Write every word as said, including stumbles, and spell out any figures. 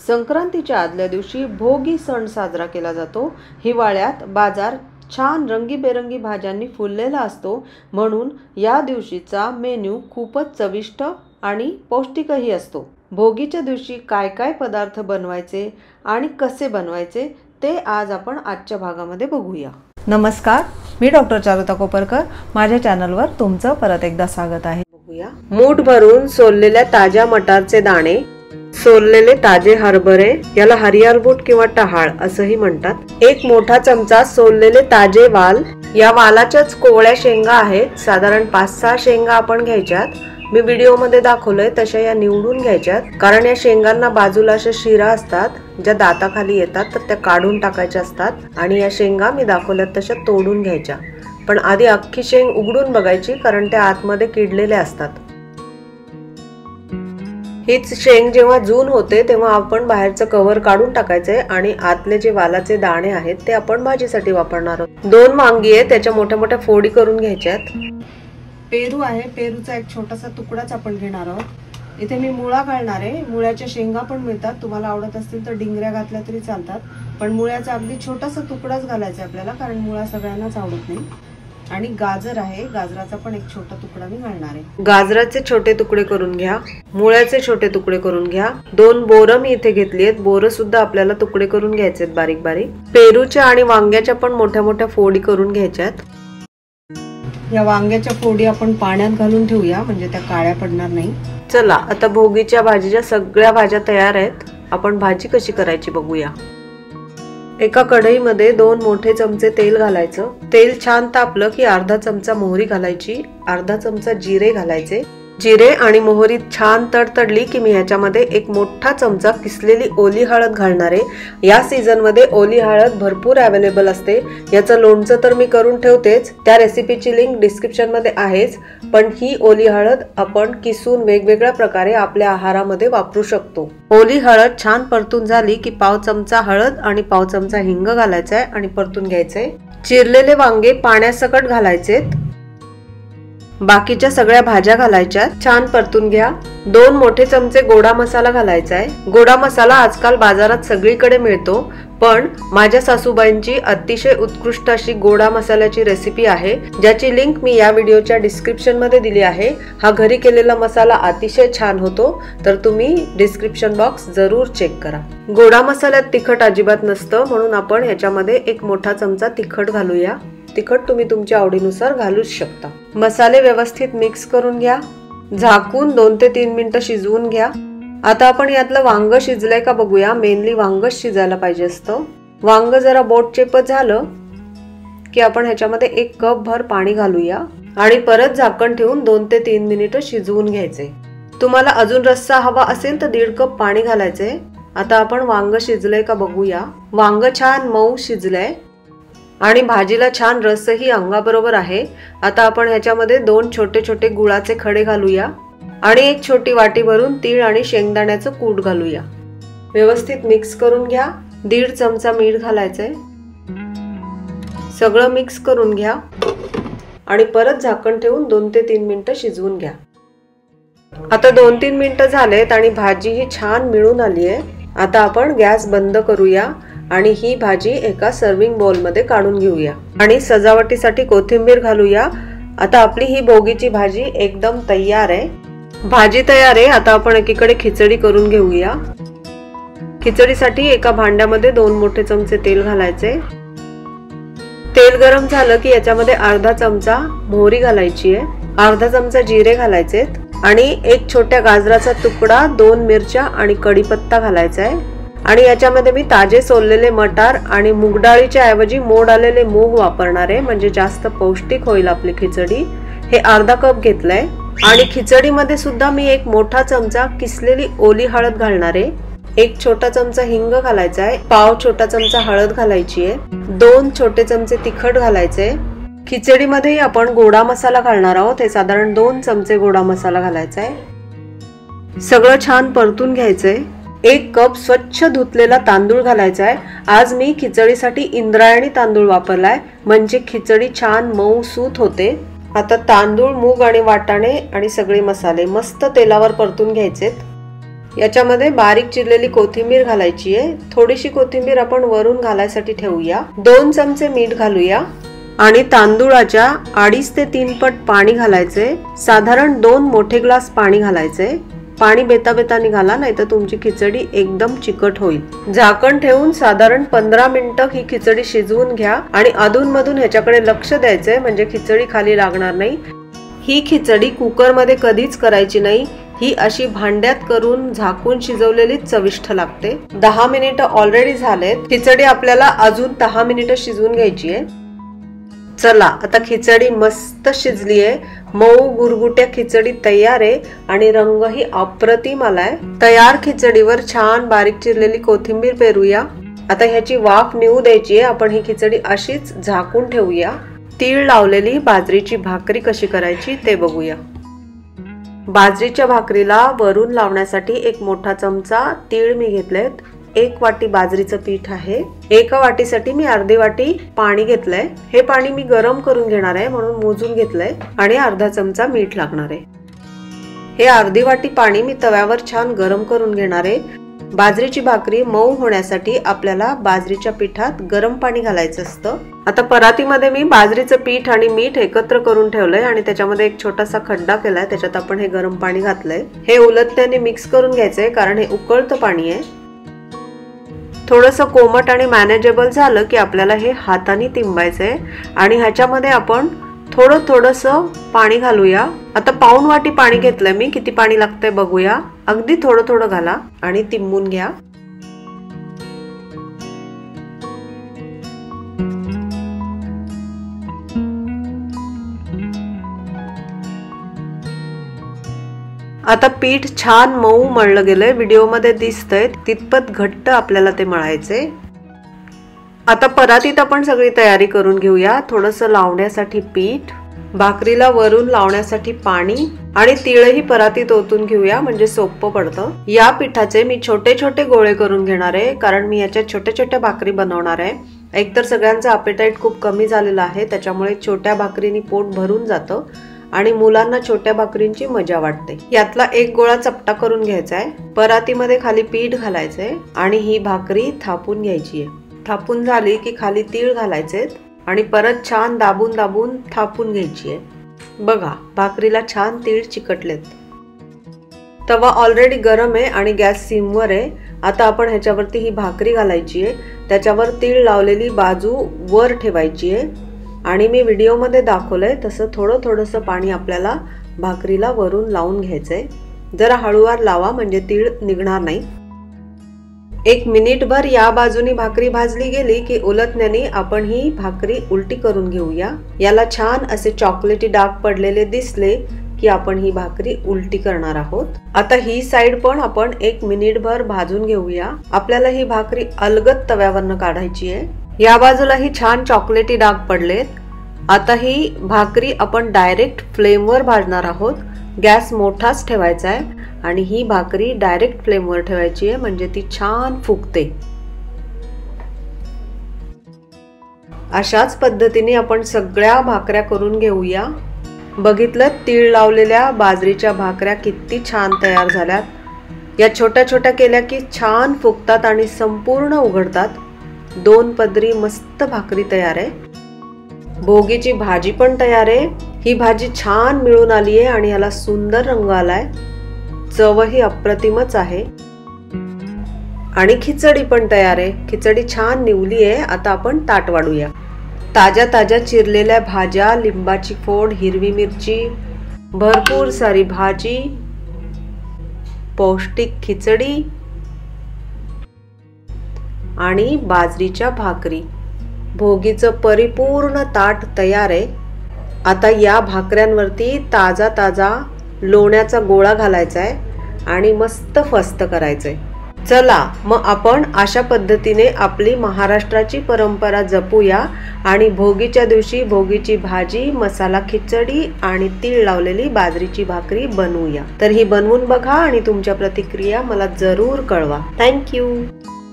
संक्रांतीच्या आदल्या दिवशी भोगी सण साजरा केला जातो। हिवाळ्यात बाजार छान रंगीबेरंगी भाज्यांनी फुललेला असतो, म्हणून या दिवशीचा मेन्यू खूपच चविष्ट आणि पौष्टिकही असतो। भोगीच्या दिवशी काय काय पदार्थ बनवायचे आणि कसे बनवायचे ते आज आपण आजच्या भागामध्ये बघूया। नमस्कार, मी डॉक्टर चारुता कोपरकर, माझ्या चॅनलवर तुमचं परत एकदा स्वागत आहे। बघूया, मूठ भरून सोललेल्या ताज्या मटारचे दाणे, सोललेले ताजे हरभरे, याला हरियार बूट किंवा टहाळ असंही म्हणतात। एक मोठा चमचा सोललेले ताजे वाल, या वालाच्याच कोवळ्या शेंगा आहेत, साधारण पाच सहा शेंगा आपण घ्यायच्यात। मी व्हिडिओ मध्ये दाखवलंय तशा या निवडून घ्यायच्यात, कारण या शेंगांना बाजूला अशा शिरा असतात ज्या दाताखाली येतात, तर त्या काढून टाकायच्या असतात आणि या शेंगा मी दाखवल्यात तशा तोडून घ्यायच्या। पण आधी अख्खी शेंग उघडून बघायची, कारण त्या आतमध्ये किडलेल्या असतात। हीच शेंग जेव्हा जून होते तेव्हा आपण बाहेरचं कव्हर काढून टाकायचंय आणि आतले जे वालाचे दाणे आहेत ते आपण भाजीसाठी वापरणार आहोत। दोन वांगी आहे, त्याच्या मोठ्या मोठ्या फोडी करून घ्यायच्यात। पेरू आहे, पेरूचा एक छोटासा तुकडाच आपण घेणार आहोत। इथे मी मुळा घालणार आहे, मुळ्याच्या शेंगा पण मिळतात, तुम्हाला आवडत असतील तर डिंगऱ्या घातल्या तरी चालतात, पण मुळ्याचा अगदी छोटासा तुकडाच घालायचा आपल्याला, कारण मुळा सगळ्यांनाच आवडत नाही। आणि गाजर आहे, गाजराचा पण एक छोटा तुकडा मी घालणार आहे। गाजराचे छोटे तुकडे करून घ्या, मुळ्याचे छोटे तुकडे करून घ्या। दोन बोरं मी इथे घेतली आहेत, बोरं सुद्धा आपल्याला तुकडे करून घ्यायचे आहेत बारीक बारीक। पेरूच्या आणि वांग्याच्या पण मोठ्या मोठ्या फोडी करून घ्यायच्यात। या वांग्याच्या फोडी आपण पाण्यात घालून ठेवूया, म्हणजे त्या काळ्या पडणार नाही। चला, आता भोगीच्या भाजीच्या सगळ्या भाज्या तयार आहेत, आपण भाजी कशी करायची बघूया। एका कढईमध्ये दोन मोठे चमचे तेल घालायचं। तेल छान तापलं की अर्धा चमचा मोहरी घालायची, अर्धा चमचा जिरे घालायचे। जिरे आणि मोहरी छान तडतडली की मी ह्याच्यामध्ये एक मोठा चमचा किसलेली ओली हळद घालणार आहे। या सीझन मध्ये ओली हळद भरपूर अवेलेबल असते, याचं लोणचं तर मी करून ठेवतेच, त्या रेसिपीची लिंक डिस्क्रिप्शन मध्ये आहेच, पण ही ओली हळद आपण किसून वेगवेगळ्या प्रकारे आपल्या आहारामध्ये वापरू शकतो। ओली हळद छान परतून झाली की पाव चमचा हळद आणि पाव चमचा हिंग घालायचा आहे आणि परतून घ्यायचंय। चिरलेले वांगे पाण्यासकट घालायचेत, बाकीच्या सगळ्या भाज्या घालायच्या, छान परतून घ्या। दोन मोठे चमचे गोडा मसाला घालायचा आहे। गोडा मसाला आजकाल बाजारात सगळीकडे मिळतो, पण माझ्या सासूबाईंची अतिशय उत्कृष्ट अशी गोडा मसाल्याची रेसिपी आहे, ज्याची लिंक मी या व्हिडिओच्या डिस्क्रिप्शन मध्ये दिली आहे। हा घरी केलेला मसाला अतिशय छान होतो, तर तुम्ही डिस्क्रिप्शन बॉक्स जरूर चेक करा। गोडा मसाल्यात तिखट अजिबात नसतं, म्हणून आपण ह्याच्यामध्ये एक मोठा चमचा तिखट घालूया। तिखट तुम्ही तुमच्या आवडीनुसार घालूच शकता। मसाले व्यवस्थित मिक्स करून घ्या, झाकून दोन ते तीन मिनिटं शिजवून घ्या। आता आपण यातलं वांग शिजलंय का बघूया, मेनली वांग शिजायला पाहिजे असतं। वांग जरा बोट चेपत झालं की आपण ह्याच्यामध्ये एक कप भर पाणी घालूया आणि परत झाकण ठेवून दोन ते तीन मिनिटं शिजवून घ्यायचे। तुम्हाला अजून रस्सा हवा असेल तर दीड कप पाणी घालायचे। आता आपण वांग शिजलंय का बघूया। वांग छान मऊ शिजलंय आणि भाजीला छान रसही अंगाबरोबर आहे। आता आपण ह्याच्यामध्ये दोन छोटे छोटे गुळाचे खडे घालूया आणि एक छोटी वाटी भरून तीळ आणि शेंगदाण्याचं कूट घालूया। व्यवस्थित मिक्स करून घ्या। दीड चमचा मीठ घालायचंय, सगळं मिक्स करून घ्या आणि परत झाकण ठेवून दोन ते तीन मिनिटं शिजवून घ्या। आता दोन तीन मिनिटं झालेत आणि भाजी ही छान मिळून आली आहे। आता आपण गॅस बंद करूया आणि ही भाजी एका सर्विंग बाउल मध्ये काढून घेऊया आणि सजावटीसाठी कोथिंबीर घालूया। आता आपली ही भोगीची भाजी एकदम तयार आहे। भाजी तयार आहे, आता आपण एकीकडे खिचडी करून घेऊया। खिचडीसाठी एका भांड्यामध्ये दोन मोठे चमचे तेल घालायचे। तेल गरम झालं की याच्यामध्ये अर्धा चमचा मोहरी घालायची आहे, अर्धा चमचा जिरे घालायचेत आणि एक छोट्या गाजराचा तुकडा, दोन मिरच्या आणि कढीपत्ता घालायचा आहे। आणि याच्यामध्ये मी ताजे सोललेले मटार आणि मूगडाळीच्या ऐवजी मोड आलेले मूग वापरणार आहे, म्हणजे जास्त पौष्टिक होईल आपली खिचडी। हे अर्धा कप घेतलंय आणि खिचडीमध्ये सुद्धा मी एक मोठा चमचा किसलेली ओली हळद घालणार आहे, एक छोटा चमचा हिंग घालायचा आहे, पाव छोटा चमचा हळद घालायची आहे, दोन छोटे चमचे तिखट घालायचे। खिचडीमध्ये आपण गोडा मसाला घालणार आहोत, हे साधारण दोन चमचे गोडा मसाला घालायचा आहे। सगळं छान परतून घ्यायचंय। एक कप स्वच्छ धुतलेला तांदूळ घालायचा आहे। आज मी खिचडीसाठी इंद्रायणी तांदूळ वापरलाय, म्हणजे खिचडी छान मऊ सूत होते। आता तांदूळ, मूग आणि वाटाणे आणि सगळे मसाले मस्त तेलावर परतून घ्यायचेत। याच्यामध्ये बारीक चिरलेली कोथिंबीर घालायची आहे। थोडीशी कोथिंबीर आपण वरून घालायसाठी ठेवूया। दोन चमचे मीठ घालूया आणि तांदूळाच्या अडीच ते तीन पट पाणी घालायचे। साधारण दोन मोठे ग्लास पाणी घालायचे। पाणी बेता बेतानी घाला, नाही तर तुमची खिचडी एकदम चिकट होईल। झाकण ठेवून साधारण पंधरा मिनिटं ही खिचडी शिजवून घ्या आणि अधून मधून ह्याच्याकडे लक्ष द्यायचंय, म्हणजे खिचडी खाली लागणार नाही। ही खिचडी कुकर मध्ये कधीच करायची नाही, ही अशी भांड्यात करून झाकून शिजवलेलीच चविष्ट लागते। दहा मिनिटं ऑलरेडी झालेत। खिचडी आपल्याला अजून दहा मिनिटं शिजवून घ्यायची आहे। चला आता खिचडी मस्त शिजली आहे। मऊ गुरगुट्या खिचडी तयार आहे आणि रंगही अप्रतिम आलाय। तयार खिचडीवर छान बारीक चिरलेली कोथिंबीर पेरूया। आता ह्याची वाफ निघू द्यायची आहे। आपण ही खिचडी अशीच झाकून ठेवूया। तीळ लावलेली बाजरीची भाकरी कशी करायची ते बघूया। बाजरीच्या भाकरीला वरून लावण्यासाठी एक मोठा चमचा तीळ मी घेतलेत। एक वाटी बाजरीचं पीठ आहे। एका वाटीसाठी मी अर्धी वाटी पाणी घेतलंय। हे पाणी मी गरम करून घेणार आहे म्हणून मोजून घेतलंय आणि अर्धा चमचा मीठ लागणार आहे। हे अर्धी वाटी पाणी मी तव्यावर छान गरम करून घेणार आहे। बाजरीची भाकरी मऊ होण्यासाठी आपल्याला बाजरीच्या पिठात गरम पाणी घालायचं असतं। आता परातीमध्ये मी बाजरीचं पीठ आणि मीठ एकत्र करून ठेवलंय आणि त्याच्यामध्ये एक छोटासा खड्डा केलाय, त्याच्यात आपण हे गरम पाणी घातलंय। हे उलटण्याने मिक्स करून घ्यायचंय कारण हे उकळतं पाणी आहे। थोडंसं कोमट आणि मॅनेजेबल झालं की आपल्याला हे हाताने तिंबायचंय आणि ह्याच्यामध्ये आपण थोडं थोडंसं पाणी घालूया। आता पाऊण वाटी पाणी घेतलंय मी, किती पाणी लागतंय बघूया। अगदी थोडं थोडं घाला आणि तिंबून घ्या। आता पीठ छान मऊ मळलं गेलंय, व्हिडिओ मध्ये दिसतंय तितपत घट्ट आपल्याला ते मळायचे। आता परातीत आपण सगळी तयारी करून घेऊया। थोडंसं लावण्यासाठी पीठ, भाकरीला वरून लावण्यासाठी पाणी आणि तीळही परातीत ओतून घेऊया, म्हणजे सोपं पडतं। या पिठाचे मी छोटे छोटे गोळे करून घेणार आहे कारण मी याच्या छोट्या छोट्या भाकरी बनवणार आहे। एकतर सगळ्यांचं अपेटाईट खूप कमी झालेलं आहे, त्याच्यामुळे छोट्या भाकरीनी पोट भरून जातं आणि मुलांना छोट्या भाकरींची मजा वाटते। यातला एक गोळा चपटा करून घ्यायचा आहे। परातीमध्ये खाली पीठ घालायचंय आणि ही भाकरी थापून घ्यायची आहे। थापून झाली की खाली तीळ घालायचे आणि परत छान दाबून दाबून थापून घ्यायची आहे। बघा भाकरीला छान तीळ चिकटलेत। तवा ऑलरेडी गरम आहे आणि गॅस सिमवर आहे। आता आपण ह्याच्यावरती ही भाकरी घालायची आहे। त्याच्यावर तीळ लावलेली बाजू वर ठेवायची आहे आणि मी व्हिडिओ मध्ये दाखवलंय तसं थोडं थोडंसं पाणी आपल्याला भाकरीला वरून लावून घ्यायचंय। जरा हळूवार लावा म्हणजे तीळ निघणार नाही। एक मिनिटभर या बाजूनी भाकरी भाजली गेली की उलटण्याने आपण ही भाकरी उलटी करून घेऊया। याला छान असे चॉकलेटी डाग पडलेले दिसले की आपण ही भाकरी उलटी करणार आहोत। आता ही साइड पण आपण एक मिनिटभर भाजून घेऊया। आपल्याला ही भाकरी अलगद तव्यावरनं काढायची आहे। या बाजूला ही छान चॉकलेटी डाग पडलेत। आता ही भाकरी आपण डायरेक्ट फ्लेमवर भाजणार आहोत। गॅस मोठाच ठेवायचा आहे आणि ही भाकरी डायरेक्ट फ्लेमवर ठेवायची आहे, म्हणजे ती छान फुगते। अशाच पद्धतीने आपण सगळ्या भाकऱ्या करून घेऊया। बघितलं तीळ लावलेल्या बाजरीच्या भाकऱ्या किती छान तयार झाल्यात। या छोट्या छोट्या केल्या की छान फुगतात आणि संपूर्ण उघडतात। दोन पदरी मस्त भाकरी तयार आहे। भोगीची भाजी पण तयार आहे। ही भाजी छान मिळून आली आहे आणि याला सुंदर रंग आलाय। चवही अप्रतिमच आहे आणि खिचडी पण तयार आहे। खिचडी छान निवली आहे। आता आपण ताट वाढूया। ताज्या ताज्या चिरलेल्या भाज्या, लिंबाची फोड, हिरवी मिरची, भरपूर सारी भाजी, पौष्टिक खिचडी आणि बाजरीच्या भाकरी। भोगीचं परिपूर्ण ताट तयार आहे। आता या भाकऱ्यांवरती ताजा ताजा लोण्याचा गोळा घालायचा आहे आणि मस्त फस्त करायचंय। चला मग आपण अशा पद्धतीने आपली महाराष्ट्राची परंपरा जपूया आणि भोगीच्या दिवशी भोगीची भाजी, मसाला खिचडी आणि तीळ लावलेली बाजरीची भाकरी बनवूया। तर ही बनवून बघा आणि तुमच्या प्रतिक्रिया मला जरूर कळवा। Thank you.